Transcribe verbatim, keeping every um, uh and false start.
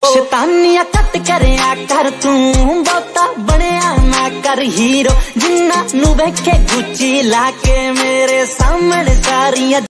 शैतानियां cut करया कर तू बहुता बनया ना कर हीरो जिन्ना नू वेखे गुच्ची लाके मेरे सामने सारियां